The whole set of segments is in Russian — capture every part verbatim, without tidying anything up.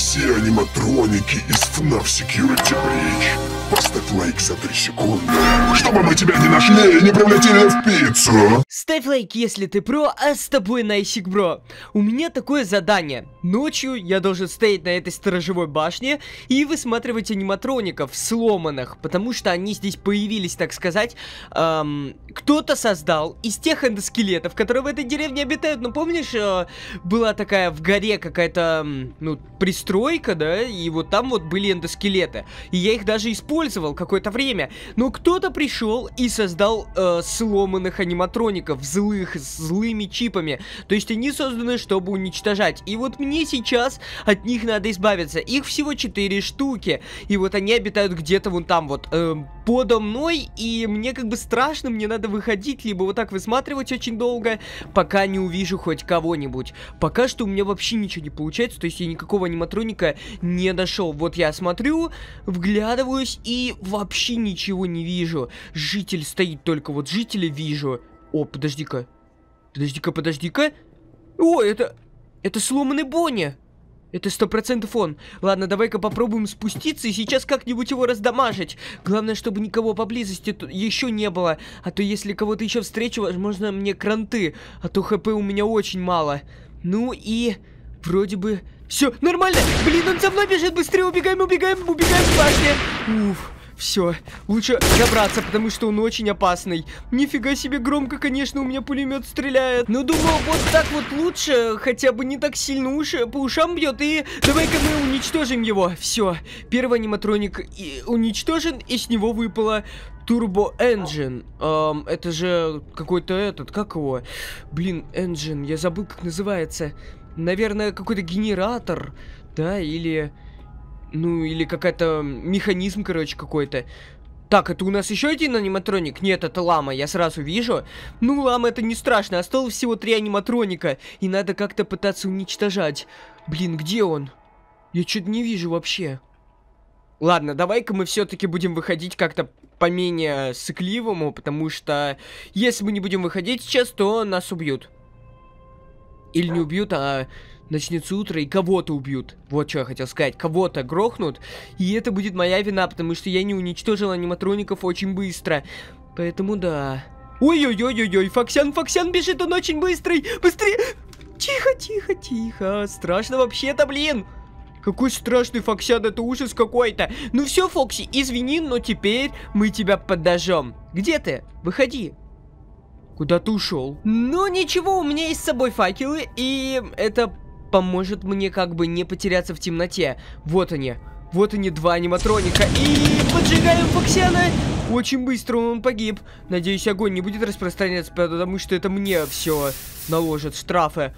все аниматроники из эф наф Security Breach. Поставь лайк за три секунды, чтобы мы тебя не нашли и не превратили в пиццу. Ставь лайк, если ты про, а с тобой Найсик Бро. У меня такое задание. Ночью я должен стоять на этой сторожевой башне и высматривать аниматроников сломанных, потому что они здесь появились, так сказать. Эм, кто-то создал из тех эндоскелетов, которые в этой деревне обитают. Ну, помнишь, э, была такая в горе какая-то, ну, пристройка, да, и вот там вот были эндоскелеты. И я их даже использовал какое-то время. Но кто-то пришел и создал э, сломанных аниматроников, злых, с злыми чипами. То есть они созданы, чтобы уничтожать. И вот мне сейчас от них надо избавиться. Их всего четыре штуки. И вот они обитают где-то вон там вот э, подо мной. И мне как бы страшно, мне надо выходить, либо вот так высматривать очень долго, пока не увижу хоть кого-нибудь. Пока что у меня вообще ничего не получается. То есть я никакого аниматроника не нашел. Вот я смотрю, вглядываюсь и вообще ничего не вижу. Житель стоит только, вот жителя вижу. О, подожди-ка. Подожди-ка, подожди-ка. О, это... Это сломанный Бонни. Это сто процентов он. Ладно, давай-ка попробуем спуститься и сейчас как-нибудь его раздамажить. Главное, чтобы никого поблизости еще не было. А то если кого-то еще встречу, возможно, мне кранты. А то хп у меня очень мало. Ну и... Вроде бы... Все, нормально! Блин, он за мной бежит! Быстрее убегаем, убегаем, убегаем с башни! Уф, все. Лучше забраться, потому что он очень опасный. Нифига себе громко, конечно, у меня пулемет стреляет. Но думаю, вот так вот лучше, хотя бы не так сильно уши, по ушам бьет. И давай-ка мы уничтожим его. Все, первый аниматроник и уничтожен, и с него выпало... Turbo Engine. Эм, это же какой-то этот, как его? Блин, Engine, я забыл, как называется. Наверное, какой-то генератор, да, или... Ну, или какая-то механизм, короче, какой-то. Так, это у нас еще один аниматроник? Нет, это лама, я сразу вижу. Ну, лама, это не страшно, осталось всего три аниматроника. И надо как-то пытаться уничтожать. Блин, где он? Я что-то не вижу вообще. Ладно, давай-ка мы все-таки будем выходить как-то поменее сыкливому, потому что если мы не будем выходить сейчас, то нас убьют. Или не убьют, а начнется утро и кого-то убьют. Вот что я хотел сказать. Кого-то грохнут, и это будет моя вина, потому что я не уничтожил аниматроников очень быстро. Поэтому да. Ой-ой-ой-ой-ой, Фоксян, Фоксян бежит, он очень быстрый. Быстрее! Тихо, тихо, тихо. Страшно вообще-то, блин. Какой страшный Фоксян, это ужас какой-то. Ну все, Фокси, извини, но теперь мы тебя подожжем. Где ты? Выходи. Куда ты ушел? Ну ничего, у меня есть с собой факелы, и это поможет мне как бы не потеряться в темноте. Вот они. Вот они, два аниматроника. И поджигаем Фоксяна. Очень быстро он погиб. Надеюсь, огонь не будет распространяться, потому что это мне все наложит штрафы.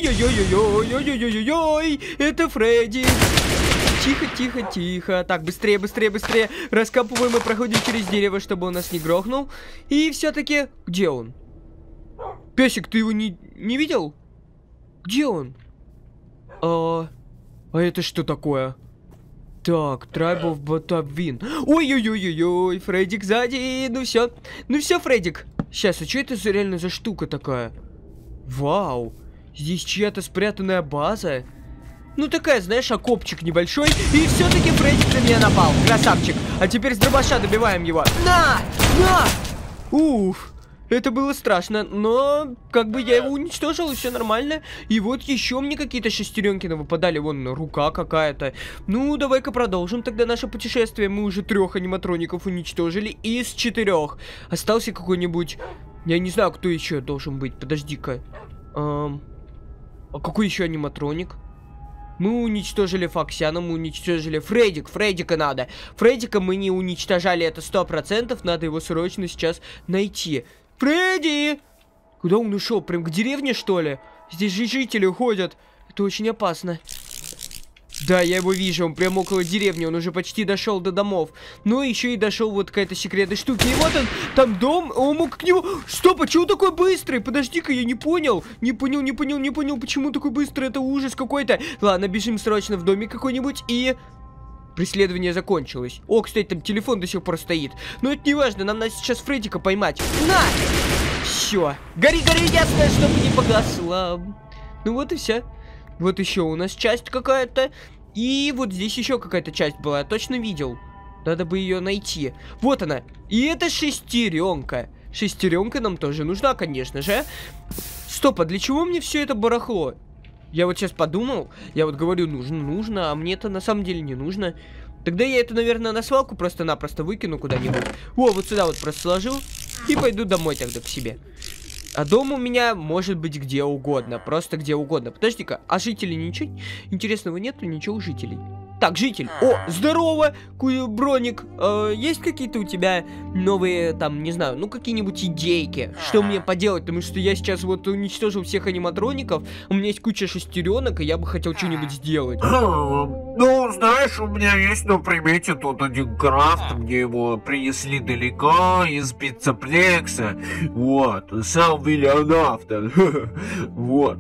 Ой-ой-ой-ой-ой-ой-ой-ой-ой-ой. Это Фредди. Тихо, тихо, тихо. Так, быстрее, быстрее, быстрее. Раскапываем и проходим через дерево, чтобы он нас не грохнул. И все-таки... Где он? Песик, ты его не, не видел? Где он? А, а это что такое? Так, Tribe of Batavin. Ой-ой-ой-ой-ой, Фреддик сзади. Ну все, ну все, Фреддик. Сейчас, а что это за реально за штука такая? Вау, здесь чья-то спрятанная база. Ну такая, знаешь, окопчик небольшой. И все-таки Фреддик на меня напал. Красавчик. А теперь с дробаша добиваем его. На! На! Уф. Это было страшно, но как бы я его уничтожил, и все нормально. И вот еще мне какие-то шестеренки выпадали. Вон рука какая-то. Ну, давай-ка продолжим тогда наше путешествие. Мы уже трех аниматроников уничтожили из четырех. Остался какой-нибудь... Я не знаю, кто еще должен быть. Подожди-ка. Эм... А какой еще аниматроник? Мы уничтожили Фоксяна, мы уничтожили Фреддик, Фреддика надо. Фреддика мы не уничтожали, это сто процентов. Надо его срочно сейчас найти. Фредди! Куда он ушел? Прям к деревне, что ли? Здесь же жители ходят. Это очень опасно. Да, я его вижу, он прям около деревни. Он уже почти дошел до домов. Но еще и дошел вот какая-то секретная штука. И вот он, там дом, он мог к нему... Стоп, а чего такой быстрый? Подожди-ка, я не понял. Не понял, не понял, не понял, почему такой быстрый. Это ужас какой-то. Ладно, бежим срочно в домик какой-нибудь и... Преследование закончилось. О, кстати, там телефон до сих пор стоит. Но это не важно, нам надо сейчас Фреддика поймать. На! Все. Гори, гори, ясно, чтобы не погасла. Ну вот и все. Вот еще у нас часть какая-то. И вот здесь еще какая-то часть была, я точно видел. Надо бы ее найти. Вот она. И это шестеренка. Шестеренка нам тоже нужна, конечно же. Стоп, а для чего мне все это барахло? Я вот сейчас подумал, я вот говорю, нужно, нужно, а мне это на самом деле не нужно. Тогда я это, наверное, на свалку просто-напросто выкину куда-нибудь. О, вот сюда вот просто сложил и пойду домой тогда к себе. А дом у меня может быть где угодно, просто где угодно. Подожди-ка, а жителей ничего интересного нету, ничего у жителей. Так, житель. О, здорово, Броник. Э, есть какие-то у тебя новые, там, не знаю, ну, какие-нибудь идейки? Что мне поделать? Потому что я сейчас вот уничтожил всех аниматроников, у меня есть куча шестеренок, и я бы хотел что-нибудь сделать. Ну, знаешь, у меня есть на примете тут один крафт, мне его принесли далеко из пиццеплекса. Вот, сам Виллианавтон. Вот.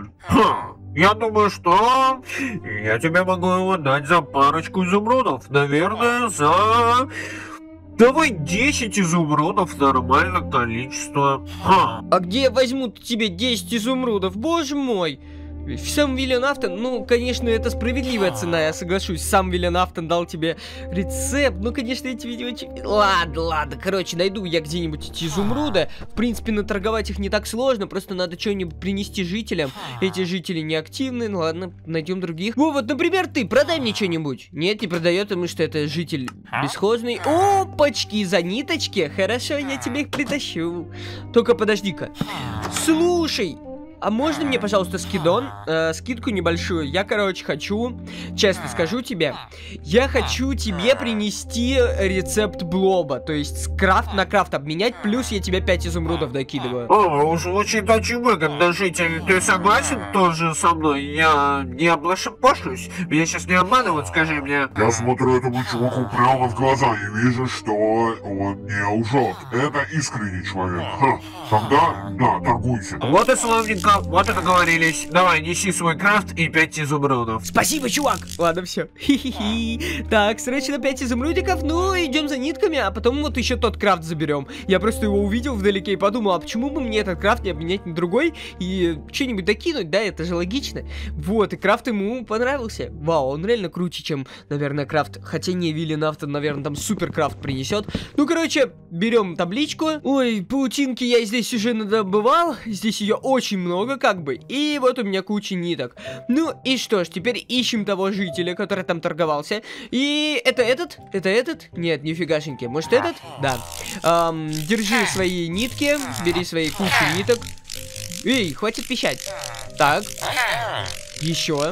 Я думаю, что я тебе могу его дать за парочку изумрудов. Наверное, за... Давай десять изумрудов, нормальное количество. Ха. А где я возьму тебе десять изумрудов? Боже мой! Сам Виллианавтон, ну, конечно, это справедливая цена, я соглашусь. Сам Виллианавтон дал тебе рецепт. Ну, конечно, эти видео... Ладно, ладно, короче, найду я где-нибудь эти изумруды. В принципе, наторговать их не так сложно, просто надо что-нибудь принести жителям. Эти жители неактивны, ну ладно, найдем других. О, вот, например, ты, продай мне что-нибудь. Нет, не продает, потому что это житель бесхозный. Опачки, за ниточки. Хорошо, я тебе их притащу. Только подожди-ка. Слушай... А можно мне, пожалуйста, скидон, э, скидку небольшую? Я, короче, хочу, честно скажу тебе, я хочу тебе принести рецепт блоба, то есть крафт на крафт обменять, плюс я тебе пять изумрудов докидываю. О, уж очень очень выгодно, житель. Ты согласен тоже со мной? Я не облашепошусь. Меня сейчас не обманывают, скажи мне. Я смотрю этому чуваку прямо в глаза и вижу, что он не лжет. Это искренний человек. Ха. Тогда, да, торгуйся. Вот и славненько. Вот и договорились. Давай, неси свой крафт и пять изумрудов. Спасибо, чувак. Ладно, все. Хи-хи-хи. Так, срочно пять изумрудиков. Ну, идем за нитками, а потом вот еще тот крафт заберем. Я просто его увидел вдалеке и подумал, а почему бы мне этот крафт не обменять на другой и что-нибудь докинуть, да, это же логично. Вот, и крафт ему понравился. Вау, он реально круче, чем, наверное, крафт. Хотя не, Виллианавтон, наверное, там супер крафт принесет. Ну, короче, берем табличку. Ой, паутинки я здесь уже надобывал. Здесь ее очень много. Как бы, и вот у меня куча ниток. Ну и что ж, теперь ищем того жителя, который там торговался. И это этот? Это этот? Нет, нифигашеньки. Может этот? Да. Эм, держи свои нитки, бери свои кучи ниток. Эй, хватит пищать. Так. Еще.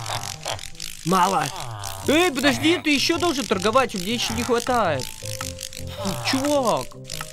Мало. Эй, подожди, ты еще должен торговать, у меня еще не хватает. Чувак.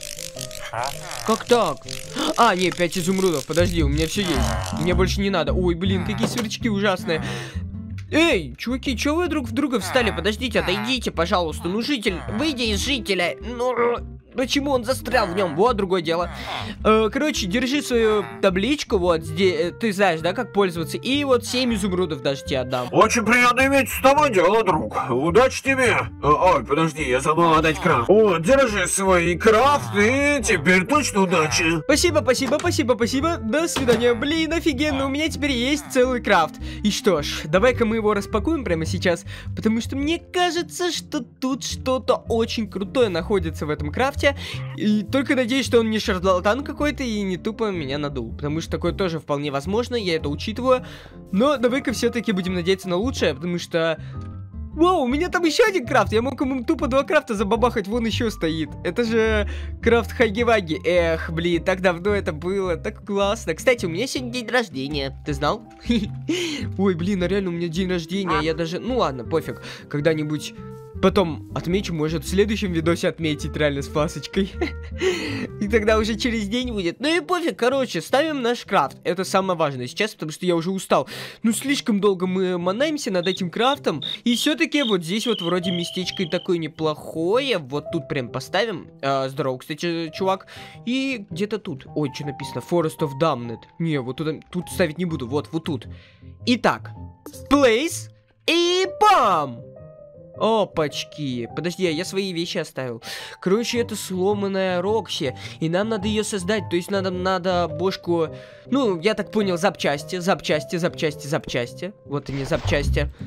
Как так? А, нет, пять изумрудов, подожди, у меня все есть. Мне больше не надо. Ой, блин, какие сверчки ужасные. Эй, чуваки, чего вы друг в друга встали? Подождите, отойдите, пожалуйста. Ну, житель, выйди из жителя. Ну, почему он застрял в нем? Вот, другое дело. Э, короче, держи свою табличку, вот, здесь, ты знаешь, да, как пользоваться. И вот семь изумрудов даже тебе отдам. Очень приятно иметь с тобой дело, друг. Удачи тебе. Ой, подожди, я забыл отдать крафт. О, держи свой крафт, и теперь точно удачи. Спасибо, спасибо, спасибо, спасибо. До свидания. Блин, офигенно, у меня теперь есть целый крафт. И что ж, давай-ка мы его распакуем прямо сейчас, потому что мне кажется, что тут что-то очень крутое находится в этом крафте. И только надеюсь, что он не шарлатан какой-то и не тупо меня надул, потому что такое тоже вполне возможно, я это учитываю. Но давай-ка все-таки будем надеяться на лучшее, потому что... Вау, у меня там еще один крафт, я мог ему тупо два крафта забабахать, вон еще стоит. Это же крафт Хаги-Ваги. Эх, блин, так давно это было, так классно. Кстати, у меня сегодня день рождения, ты знал? Ой, блин, а реально у меня день рождения, я даже... Ну ладно, пофиг, когда-нибудь... Потом отмечу, может, в следующем видосе отметить реально с фасочкой. И тогда уже через день будет. Ну и пофиг, короче, ставим наш крафт. Это самое важное сейчас, потому что я уже устал. Ну, слишком долго мы манаемся над этим крафтом. И все-таки вот здесь вот вроде местечко такое неплохое. Вот тут прям поставим. А, здорово, кстати, чувак. И где-то тут. Ой, что написано? Forest of Damned. Не, вот тут, тут ставить не буду. Вот, вот тут. Итак. Place. И бам! Опачки. Подожди, а я свои вещи оставил. Короче, это сломанная Рокси. И нам надо ее создать. То есть надо, надо бошку... Ну, я так понял, запчасти, запчасти, запчасти, запчасти. Вот они, запчасти.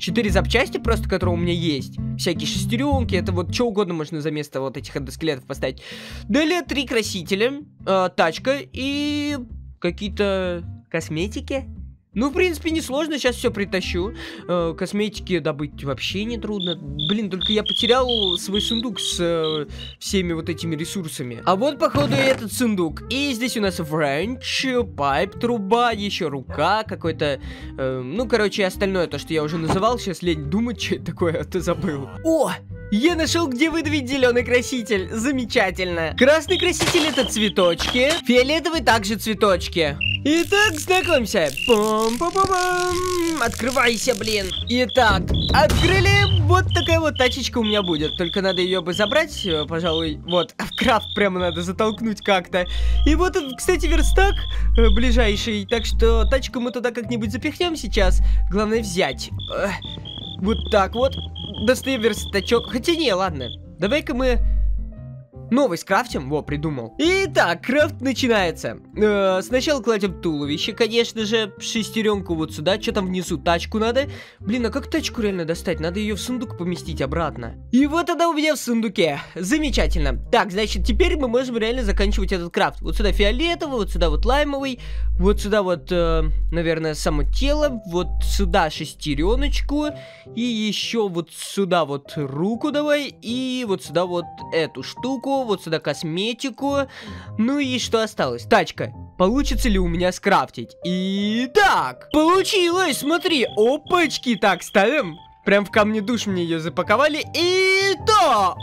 четыре запчасти просто, которые у меня есть. Всякие шестеренки, это вот что угодно можно за место вот этих эндоскелетов поставить. Далее три красителя, э, тачка и какие-то косметики. Ну, в принципе, несложно, сейчас все притащу. Э, косметики добыть вообще не трудно. Блин, только я потерял свой сундук с э, всеми вот этими ресурсами. А вот, походу, и этот сундук. И здесь у нас вренч, пайп, труба, еще рука, какой-то... Э, ну, короче, остальное, то, что я уже называл. Сейчас лень думать, что это такое, а ты забыл. О! Я нашел, где выдавить зеленый краситель. Замечательно. Красный краситель — это цветочки. Фиолетовый также цветочки. Итак, знакомься. Пам-пам-пам-пам. Открывайся, блин. Итак, открыли. Вот такая вот тачечка у меня будет. Только надо ее бы забрать, пожалуй. Вот, в крафт прямо надо затолкнуть как-то. И вот, кстати, верстак э, ближайший. Так что тачку мы туда как-нибудь запихнем сейчас. Главное взять. Э, вот так вот. Достаем верстачок. Хотя не, ладно. Давай-ка мы новый скрафтим. Во, придумал. Итак, крафт начинается. Э, сначала кладем туловище, конечно же. Шестеренку вот сюда. Что там внизу? Тачку надо. Блин, а как тачку реально достать? Надо ее в сундук поместить обратно. И вот она у меня в сундуке. Замечательно. Так, значит, теперь мы можем реально заканчивать этот крафт. Вот сюда фиолетовый, вот сюда вот лаймовый. Вот сюда вот, э, наверное, само тело. Вот сюда шестереночку. И еще вот сюда вот руку давай. И вот сюда вот эту штуку. Вот сюда косметику. Ну и что осталось? Тачка. Получится ли у меня скрафтить? Итак, получилось, смотри. Опачки. Так, ставим. Прям в камне душ мне ее запаковали. И да!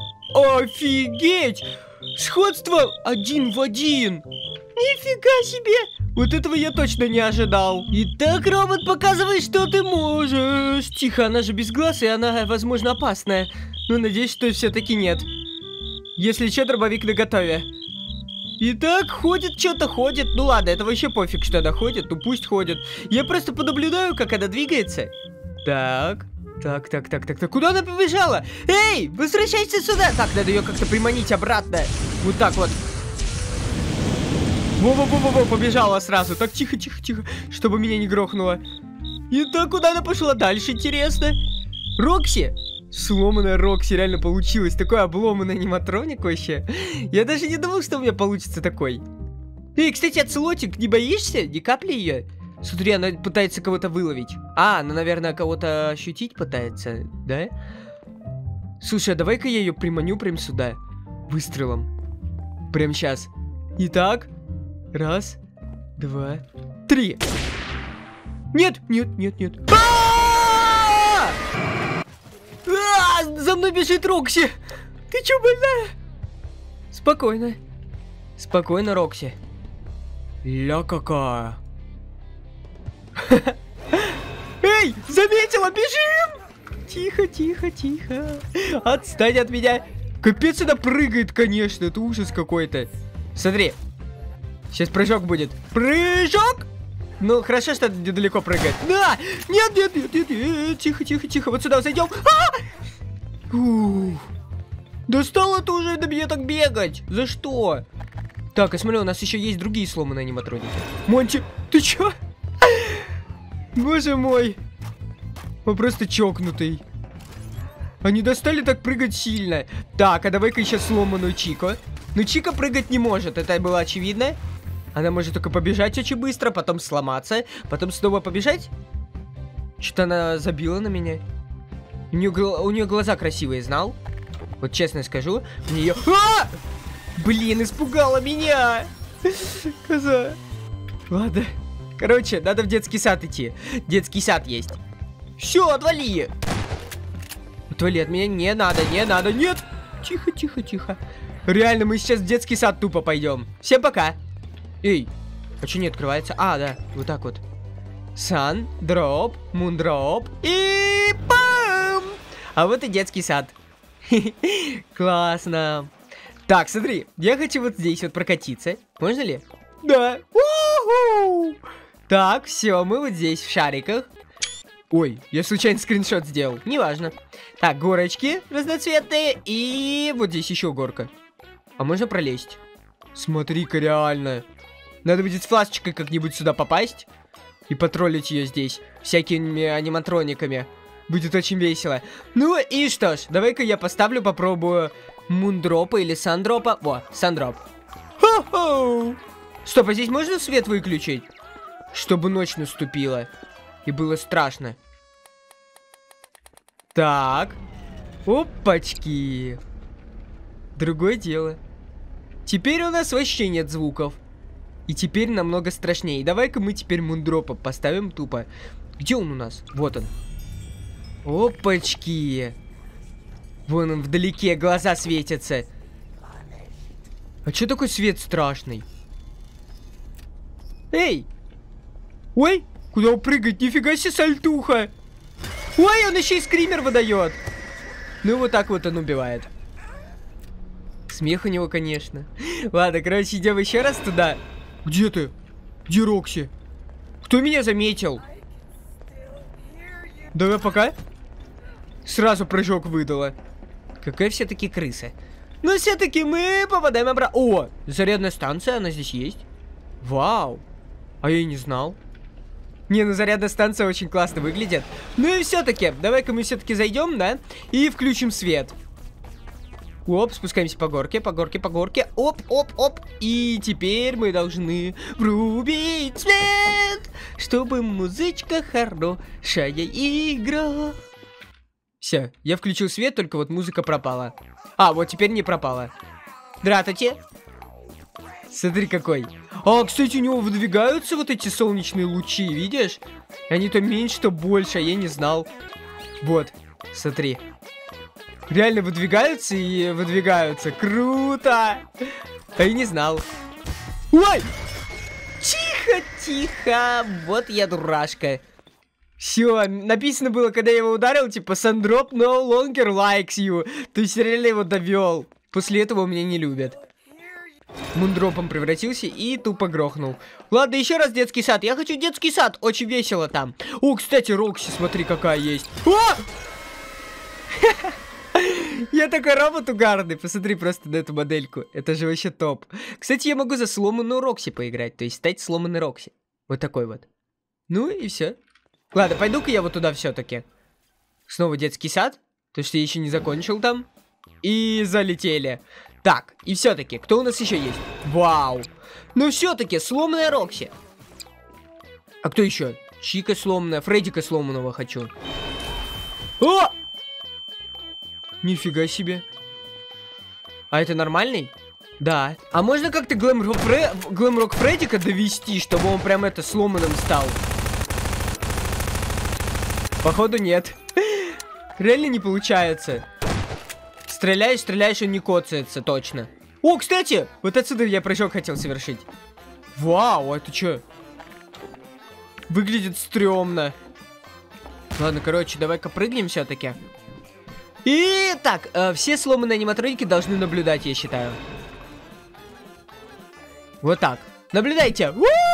Офигеть! Сходство один в один. Нифига себе! Вот этого я точно не ожидал. Итак, робот, показывай, что ты можешь. Тихо, она же без глаз, и она, возможно, опасная. Но надеюсь, что все-таки нет. Если что, дробовик наготове. Итак, ходит, что-то ходит. Ну ладно, это вообще пофиг, что она ходит. Ну пусть ходит. Я просто понаблюдаю, как она двигается. Так, так, так, так, так, так. Куда она побежала? Эй, возвращайся сюда. Так, надо ее как-то приманить обратно. Вот так вот. Во-во-во-во, побежала сразу. Так, тихо, тихо, тихо, чтобы меня не грохнуло. Итак, куда она пошла дальше, интересно? Рокси. Сломанная Рокси, реально получилось. Такой обломанный аниматроник вообще. Я даже не думал, что у меня получится такой. Эй, кстати, оцелотик, не боишься? Ни капли ее? Смотри, она пытается кого-то выловить. А, она, наверное, кого-то ощутить пытается, да? Слушай, а давай-ка я ее приманю прям сюда. Выстрелом. Прям сейчас. Итак. Раз, два, три. Нет, нет, нет, нет. А! А, за мной бежит Рокси. Ты чё, больная? Спокойно. Спокойно, Рокси. Ля какая. Эй, заметила, бежим! Тихо, тихо, тихо. Отстань от меня. Капец, она прыгает, конечно. Это ужас какой-то. Смотри. Сейчас прыжок будет. Прыжок! Ну, хорошо, что недалеко прыгает. Да! Нет, нет, нет, нет, нет. Тихо, тихо, тихо. Вот сюда зайдем. А! Ух. Достало ты уже до меня так бегать. За что? Так, я смотрю, у нас еще есть другие сломанные аниматроники. Монти, ты чё? Боже мой. Он просто чокнутый. Они достали так прыгать сильно. Так, а давай-ка еще сломанную Чико. Но Чика прыгать не может, это было очевидно. Она может только побежать очень быстро, потом сломаться, потом снова побежать. Что-то она забила на меня. У нее, у нее глаза красивые, знал? Вот честно скажу, у нее... А! Блин, испугала меня! Коза. Ладно. Короче, надо в детский сад идти. Детский сад есть. Все, отвали! Отвали от меня, не надо, не надо, нет! Тихо, тихо, тихо. Реально, мы сейчас в детский сад тупо пойдем. Всем пока. Эй, а что не открывается? А, да, вот так вот. Сан, дроп, мундроп и пам! А вот и детский сад. Классно. Так, смотри, я хочу вот здесь вот прокатиться. Можно ли? Да. У-ху! Так, все, мы вот здесь в шариках. Ой, я случайно скриншот сделал. Неважно. Так, горочки разноцветные. И вот здесь еще горка. А можно пролезть? Смотри-ка, реально. Надо будет с фласочкой как-нибудь сюда попасть. И потроллить ее здесь. Всякими аниматрониками. Будет очень весело. Ну и что ж, давай-ка я поставлю, попробую Мундропа или Сандропа. Во, Сандроп. Хо-хо! Стоп, а здесь можно свет выключить? Чтобы ночь наступила. И было страшно. Так. Опачки. Другое дело. Теперь у нас вообще нет звуков. И теперь намного страшнее. Давай-ка мы теперь Мундропа поставим тупо. Где он у нас? Вот он. Опачки. Вон он вдалеке, глаза светятся. А чё такой свет страшный? Эй! Ой, куда он прыгает? Нифига себе сальтуха! Ой, он еще и скример выдает. Ну вот так вот он убивает. Смех у него, конечно. Ладно, короче, идем еще раз туда. Где ты? Где Рокси? Кто меня заметил? Давай пока. Сразу прыжок выдала. Какая все-таки крыса. Но все-таки мы попадаем обратно. О, зарядная станция, она здесь есть. Вау. А я и не знал. Не, ну зарядная станция очень классно выглядит. Ну и все-таки, давай-ка мы все-таки зайдем, да? И включим свет. Оп, спускаемся по горке, по горке, по горке. Оп, оп, оп. И теперь мы должны врубить свет, чтобы музычка хорошая игра. Все, я включил свет, только вот музыка пропала. А, вот теперь не пропала. Здравствуйте. Смотри какой. А, кстати, у него выдвигаются вот эти солнечные лучи, видишь? Они то меньше, то больше, а я не знал. Вот, смотри. Реально выдвигаются и выдвигаются. Круто! А я не знал. Ой! Тихо, тихо. Вот я дурашка. Все, написано было, когда я его ударил, типа, Сандроп no longer likes you. То есть реально его довел. После этого меня не любят. Мундропом превратился и тупо грохнул. Ладно, еще раз детский сад. Я хочу детский сад. Очень весело там. О, кстати, Рокси, смотри, какая есть. О! Я такой робот угарный. Посмотри просто на эту модельку. Это же вообще топ. Кстати, я могу за сломанную Рокси поиграть. То есть стать сломанной Рокси. Вот такой вот. Ну и все. Ладно, пойду-ка я вот туда все-таки. Снова детский сад. То, что я еще не закончил там. И залетели. Так, и все-таки, кто у нас еще есть? Вау. Ну все-таки, сломанная Рокси. А кто еще? Чика сломанная, Фреддика сломанного хочу. О! Нифига себе. А это нормальный? Да. А можно как-то Глэмрок Фре... Глэмрок Фреддика довести, чтобы он прям это сломанным стал? Походу нет. Реально не получается. Стреляешь, стреляешь, он не коцается, точно. О, кстати, вот отсюда я прыжок хотел совершить. Вау, это что? Выглядит стрёмно. Ладно, короче, давай-ка прыгнем все-таки. И так, э, все сломанные аниматроники должны наблюдать, я считаю. Вот так. Наблюдайте.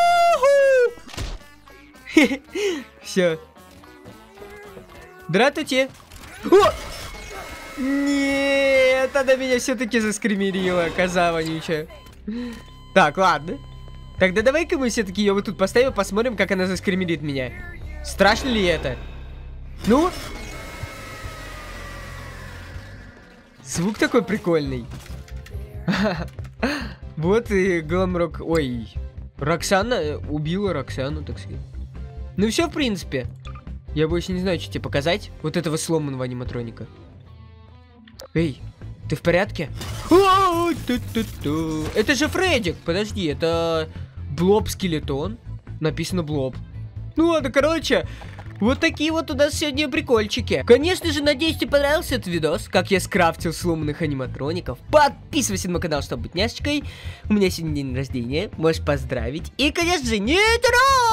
Все. Здравствуйте. О! Нет, она меня все-таки заскримерила, коза вонючая. Так, ладно. Тогда давай-ка мы все-таки ее вот тут поставим, посмотрим, как она заскримерит меня. Страшно ли это? Ну? Звук такой прикольный. Вот и Гламрок... Ой, Роксана убила Роксану, так сказать. Ну все, в принципе. Я больше не знаю, что тебе показать. Вот этого сломанного аниматроника. Эй, ты в порядке? Это же Фреддик. Подожди, это Блоб скелетон. Написано Блоб. Ну ладно, короче, вот такие вот у нас сегодня прикольчики. Конечно же, надеюсь, тебе понравился этот видос, как я скрафтил сломанных аниматроников. Подписывайся на мой канал, чтобы быть няшечкой. У меня сегодня день рождения, можешь поздравить. И, конечно же, не трогай!